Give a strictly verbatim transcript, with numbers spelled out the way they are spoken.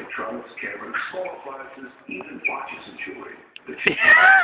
electronics, cameras, small appliances, even watches and jewelry. The